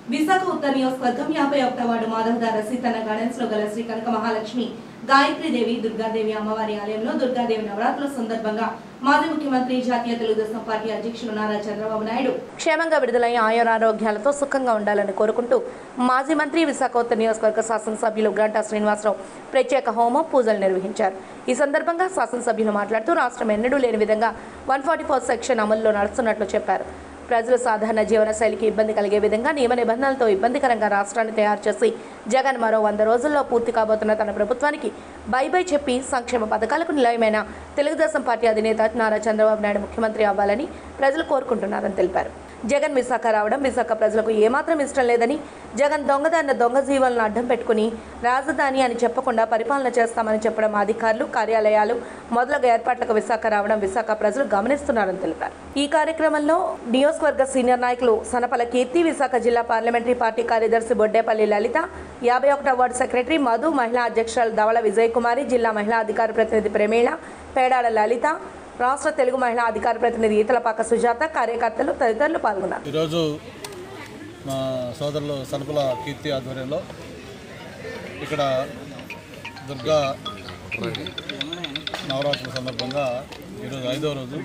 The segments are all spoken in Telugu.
విశాఖ ఉత్తర నియోజకవర్గం 51వ వార్డు మాధవదార సీతన్న గార్డెన్స్ లో గల శ్రీ కనక మహాలక్ష్మి గాయత్రీదేవి దుర్గాదేవి అమ్మవారి ఆలయంలో దుర్గాదేవి నవరాత్రుల సందర్భంగా మాజీ ముఖ్యమంత్రి జాతీయ తెలుగుదేశం పార్టీ అధ్యక్షులు నారా చంద్రబాబు నాయుడు క్షేమంగా విడుదలై ఆయురారోగ్యాలతో సుఖంగా ఉండాలని కోరుకుంటూ మాజీ మంత్రి విశాఖ ఉత్తర నియోజకవర్గ శాసనసభ్యులు గంటా శ్రీనివాసరావు ప్రత్యేక హోమం పూజలు నిర్వహించారు. ఈ సందర్భంగా శాసనసభ్యులు మాట్లాడుతూ రాష్ట్రం ఎన్నడూ లేని విధంగా 144 సెక్షన్ అమలులో నడుస్తున్నట్లు చెప్పారు. ప్రజలు సాధారణ జీవన శైలికి ఇబ్బంది కలిగే విధంగా నియమ నిబంధనలతో ఇబ్బందికరంగా రాష్ట్రాన్ని తయారు చేసి జగన్ మరో 100 రోజుల్లో పూర్తి కాబోతున్న తన ప్రభుత్వానికి బై బై చెప్పి సంక్షేమ పథకాలకు నిలయమైన తెలుగుదేశం పార్టీ అధినేత నారా చంద్రబాబు నాయుడు ముఖ్యమంత్రి అవ్వాలని ప్రజలు కోరుకుంటున్నారని తెలిపారు. జగన్ విశాఖ రావడం విశాఖ ప్రజలకు ఏమాత్రం ఇష్టం లేదని, జగన్ దొంగదారిన దొంగ జీవాలను అడ్డం పెట్టుకుని రాజధాని అని చెప్పకుండా పరిపాలన చేస్తామని చెప్పడం అధికారులు, కార్యాలయాలు మొదలగు ఏర్పాట్లకు విశాఖ రావడం విశాఖ ప్రజలు గమనిస్తున్నారని తెలిపారు. ఈ కార్యక్రమంలో నియోజకవర్గ సీనియర్ నాయకులు సనపల కీర్తి, విశాఖ జిల్లా పార్లమెంటరీ పార్టీ కార్యదర్శి బొడ్డేపల్లి లలిత, 51వ వార్డు సెక్రటరీ మధు, మహిళా అధ్యక్షురాలు ధవళ విజయకుమారి, జిల్లా మహిళా అధికార ప్రతినిధి ప్రమీళ, పేడాడ లలిత, రాష్ట్ర తెలుగు మహిళా అధికార ప్రతినిధి ఈతలపాక సుజాత, కార్యకర్తలు తదితరులు పాల్గొన్నారు. ఈరోజు మా సోదరులు సనపల కీర్తి ఆధ్వర్యంలో ఇక్కడ దుర్గా నవరాత్రుల సందర్భంగా ఈరోజు 5వ రోజు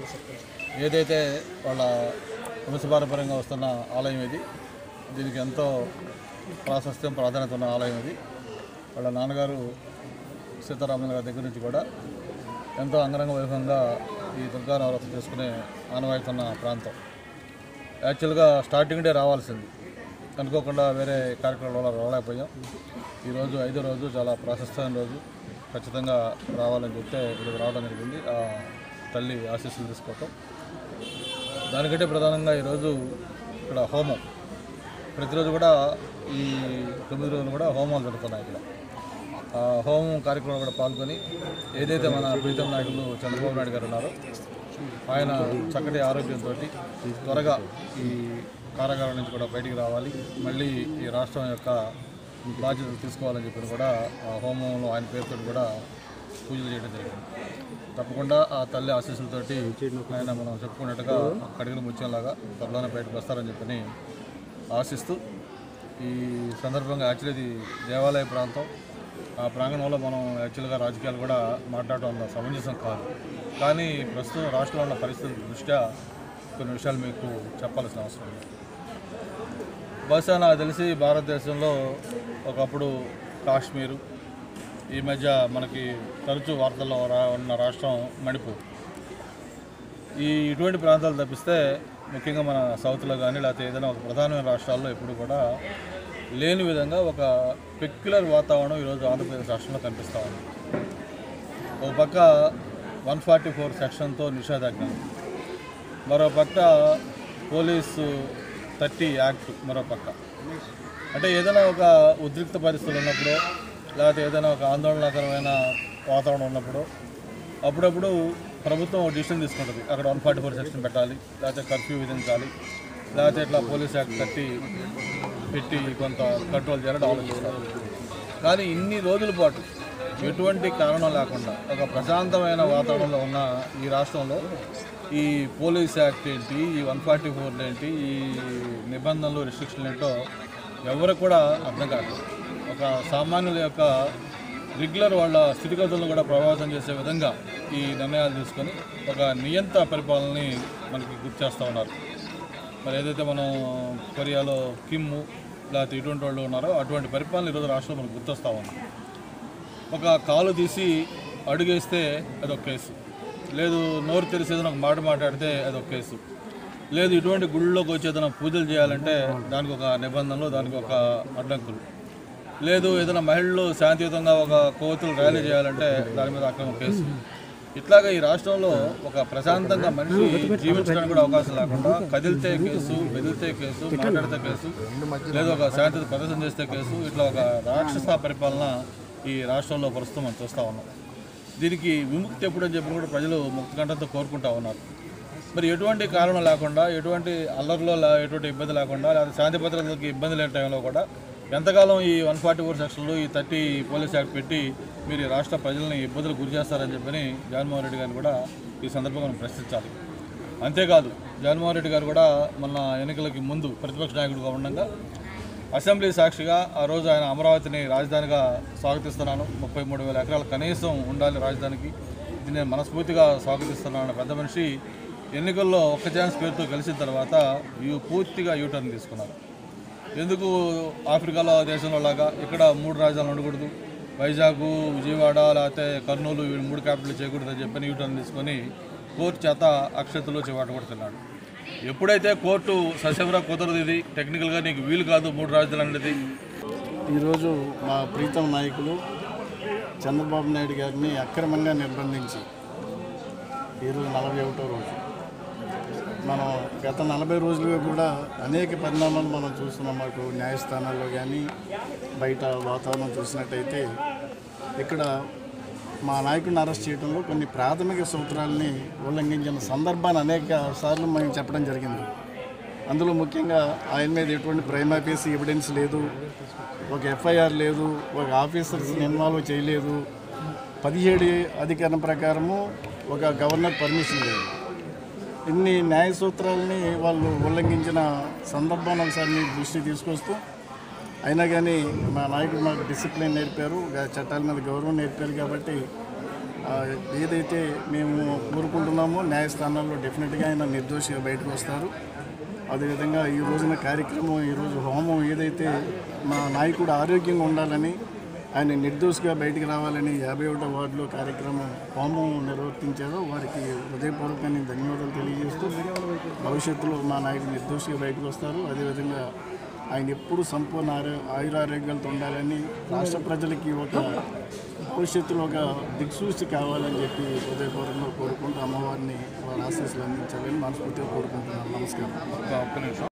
ఏదైతే వాళ్ళ వంశపారపర్యంగా వస్తున్న ఆలయం ఇది, దీనికి ఎంతో ప్రాశస్త్యం ప్రాధాన్యత ఉన్న ఆలయం ఇది. వాళ్ళ నాన్నగారు సీతారామన్ గారి దగ్గర నుంచి కూడా ఎంతో అంగరంగ వైభవంగా ఈ దుర్గా నవరాత్రి చేసుకునే ఆనవాయితీ ఉన్న ప్రాంతం. యాక్చువల్గా స్టార్టింగ్ డే రావాల్సింది, అనుకోకుండా వేరే కార్యక్రమాల వల్ల రాలేకపోయాం. ఈరోజు 5వ రోజు చాలా ప్రాశస్త్యమైన రోజు, ఖచ్చితంగా రావాలని చెప్తే ఇక్కడికి రావడం జరిగింది. ఆ తల్లి ఆశీస్సులు తీసుకోవటం. దానికంటే ప్రధానంగా ఈరోజు ఇక్కడ హోమం, ప్రతిరోజు కూడా ఈ 9 రోజులు కూడా హోమాలు జరుగుతున్నాయి. ఇక్కడ హోమం కార్యక్రమంలో కూడా పాల్గొని ఏదైతే మన ప్రీతం నాయకులు చంద్రబాబు నాయుడు గారు ఉన్నారో ఆయన చక్కటి ఆరోగ్యంతో త్వరగా ఈ కారాగారం నుంచి కూడా బయటికి రావాలి, మళ్ళీ ఈ రాష్ట్రం యొక్క బాధ్యతలు తీసుకోవాలని చెప్పి కూడా ఆ హోమంలో ఆయన పేరుతో కూడా పూజలు చేయడం జరిగింది. తప్పకుండా ఆ తల్లి ఆశీస్సులతోటి ఆయన మనం చెప్పుకున్నట్టుగా కడిగిన ముత్యంలాగా త్వరలోనే బయటకు వస్తారని చెప్పని ఆశిస్తూ, ఈ సందర్భంగా యాక్చువల్లీ ఇది దేవాలయ ప్రాంతం, ఆ ప్రాంగణంలో మనం యాక్చువల్గా రాజకీయాలు కూడా మాట్లాడటం అంత సమంజసం కాదు. కానీ ప్రస్తుతం రాష్ట్రంలో ఉన్న పరిస్థితుల దృష్ట్యా కొన్ని విషయాలు మీకు చెప్పాల్సిన అవసరం ఉంది. బహుశా నాకు తెలిసి భారతదేశంలో ఒకప్పుడు కాశ్మీరు, ఈ మధ్య మనకి తరచూ వార్తల్లో ఉన్న రాష్ట్రం మణిపూర్, ఇటువంటి ప్రాంతాలు తప్పిస్తే ముఖ్యంగా మన సౌత్లో కానీ లేకపోతే ఏదైనా ఒక ప్రధానమైన రాష్ట్రాల్లో ఎప్పుడు కూడా లేని విధంగా ఒక పెక్యులర్ వాతావరణం ఈరోజు ఆంధ్రప్రదేశ్ రాష్ట్రంలో కనిపిస్తూ ఉంది. ఒక పక్క 144 సెక్షన్తో నిషేధాజ్ఞ, మరో పక్క పోలీసు 30 యాక్ట్, మరో పక్క. అంటే ఏదైనా ఒక ఉద్రిక్త పరిస్థితులు ఉన్నప్పుడు లేకపోతే ఏదైనా ఒక ఆందోళనకరమైన వాతావరణం ఉన్నప్పుడు అప్పుడప్పుడు ప్రభుత్వం ఒక డిసిషన్ తీసుకుంటుంది, అక్కడ 144 సెక్షన్ పెట్టాలి, లేకపోతే కర్ఫ్యూ విధించాలి, లేకపోతే ఇట్లా పోలీస్ యాక్ట్ పెట్టి కొంత కంట్రోల్ చేయాలని ఆలోచిస్తారు. కానీ ఇన్ని రోజుల పాటు ఎటువంటి కారణం లేకుండా ఒక ప్రశాంతమైన వాతావరణంలో ఉన్న ఈ రాష్ట్రంలో ఈ పోలీస్ యాక్ట్ ఏంటి, ఈ 144 ఏంటి, ఈ నిబంధనలు రిస్ట్రిక్షన్లు ఏంటో ఎవరికి కూడా అర్థం కాదు. ఒక సామాన్యుల యొక్క రెగ్యులర్ వాళ్ళ స్థితిగతులను కూడా ప్రభావితం చేసే విధంగా ఈ నిర్ణయాలు తీసుకొని ఒక నియంత్ర పరిపాలనని మనకి గుర్తు చేస్తూ ఉన్నారు. మరి ఏదైతే మనం కొరియాలో కిమ్ము లేకపోతే ఇటువంటి వాళ్ళు ఉన్నారో అటువంటి పరిపాలన ఈరోజు రాష్ట్రంలో మనకు గుర్తొస్తూ ఉంది. ఒక కాలు తీసి అడుగేస్తే అదొక కేసు, లేదు నోరు తెరిసి ఏదైనా ఒక మాట మాట్లాడితే అదొక కేసు, లేదు ఇటువంటి గుళ్ళలోకి వచ్చి ఏదైనా పూజలు చేయాలంటే దానికి ఒక నిబంధనలు, దానికి ఒక అడ్డంకులు, లేదు ఏదైనా మహిళలు శాంతియుతంగా ఒక కోతులు ర్యాలీ చేయాలంటే దాని మీద అక్రమ కేసు. ఇట్లాగా ఈ రాష్ట్రంలో ఒక ప్రశాంతంగా మనిషి జీవించడానికి కూడా అవకాశం లేకుండా కదిలితే కేసు, బెదిరితే కేసు, మాట్లాడితే కేసు, లేదా ఒక శాంతి ప్రదర్శన చేస్తే కేసు, ఇట్లా ఒక రాక్షస పరిపాలన ఈ రాష్ట్రంలో ప్రస్తుతం మనం చూస్తూ ఉన్నాం. దీనికి విముక్తి ఎప్పుడని చెప్పి కూడా ప్రజలు ముక్తికంఠంతో కోరుకుంటూ ఉన్నారు. మరి ఎటువంటి కారణం లేకుండా, ఎటువంటి అల్లర్లో ఎటువంటి ఇబ్బంది లేకుండా, లేదా శాంతి భద్రతలకు ఇబ్బంది లేని టైంలో కూడా ఎంతకాలం ఈ 144 సెక్షన్లు, ఈ 30 పోలీస్ యాక్ట్ పెట్టి మీరు రాష్ట్ర ప్రజల్ని ఇబ్బందులు గురి చేస్తారని చెప్పని జగన్మోహన్ రెడ్డి గారిని కూడా ఈ సందర్భంగా మనం ప్రశ్నించాలి. అంతేకాదు జగన్మోహన్ రెడ్డి గారు కూడా మొన్న ఎన్నికలకి ముందు ప్రతిపక్ష నాయకుడిగా ఉండగా అసెంబ్లీ సాక్షిగా ఆ రోజు ఆయన అమరావతిని రాజధానిగా స్వాగతిస్తున్నాను, 33,000 ఎకరాలు కనీసం ఉండాలి రాజధానికి, ఇది నేను మనస్ఫూర్తిగా స్వాగతిస్తున్నాను పెద్ద మనిషి ఎన్నికల్లో ఒక్క ఛాన్స్ పేరుతో గెలిచిన తర్వాత పూర్తిగా యూటర్న్ తీసుకున్నారు. ఎందుకు ఆఫ్రికాలో దేశంలో లాగా ఇక్కడ 3 రాజధానులు ఉండకూడదు, వైజాగ్, విజయవాడ లేకపోతే కర్నూలు 3 క్యాపిటల్ చేయకూడదని చెప్పని యూటర్న్ తీసుకొని కోర్టు చేత అక్షతలు చివాట కొడుతున్నాడు. ఎప్పుడైతే కోర్టు సశబరా కుదరదు, ఇది టెక్నికల్గా నీకు వీలు కాదు 3 రాజధానులు అనేది. ఈరోజు మా ప్రీతం నాయకులు చంద్రబాబు నాయుడు గారిని అక్రమంగా నిర్బంధించి ఈరోజు 41వ రోజు. మనం గత 40 రోజులుగా కూడా అనేక పరిణామాలు మనం చూస్తున్నాం. అటు న్యాయస్థానాల్లో కానీ బయట వాతావరణం చూసినట్టయితే ఇక్కడ మా నాయకుడిని అరెస్ట్ చేయడంలో కొన్ని ప్రాథమిక సూత్రాలని ఉల్లంఘించిన సందర్భాన్ని అనేక సార్లు మేము చెప్పడం జరిగింది. అందులో ముఖ్యంగా ఆయన మీద ఎటువంటి ప్రైమా ఫేసి ఎవిడెన్స్ లేదు, ఒక ఎఫ్ఐఆర్ లేదు, ఒక ఆఫీసర్స్ని ఇన్వాల్వ్ చేయలేదు, 17 అధికరణ ప్రకారము ఒక గవర్నర్ పర్మిషన్ లేదు. ఇన్ని న్యాయ సూత్రాలని వాళ్ళు ఉల్లంఘించిన సందర్భాన్ని ఒకసారి మీ దృష్టి తీసుకొస్తూ, అయినా కానీ మా నాయకుడు మాకు డిసిప్లిన్ నేర్పారు, చట్టాల మీద గౌరవం నేర్పారు. కాబట్టి ఏదైతే మేము కోరుకుంటున్నామో న్యాయస్థానాల్లో డెఫినెట్గా ఆయన నిర్దోషిగా బయటకు వస్తారు. అదేవిధంగా ఈ రోజున కార్యక్రమం, ఈరోజు హోమం ఏదైతే మా నాయకుడు ఆరోగ్యంగా ఉండాలని, ఆయన నిర్దోషిగా బయటికి రావాలని 51వ వార్డులో కార్యక్రమం హోమం నిర్వర్తించారో వారికి హృదయపూర్వకంగా ధన్యవాదాలు తెలియజేస్తూ, భవిష్యత్తులో మా నాయకుడు నిర్దోషిగా బయటకు వస్తారు. అదేవిధంగా ఆయన ఎప్పుడు సంపూర్ణ ఆయురారోగ్యాలతో ఉండాలని, రాష్ట్ర ప్రజలకి ఒక భవిష్యత్తులో ఒక దిక్సూచి కావాలని చెప్పి హృదయపూర్వకంగా కోరుకుంటూ అమ్మవారిని వారి ఆశీస్సులు అందించాలని మనస్ఫూర్తిగా కోరుకుంటున్నాను. నమస్కారం.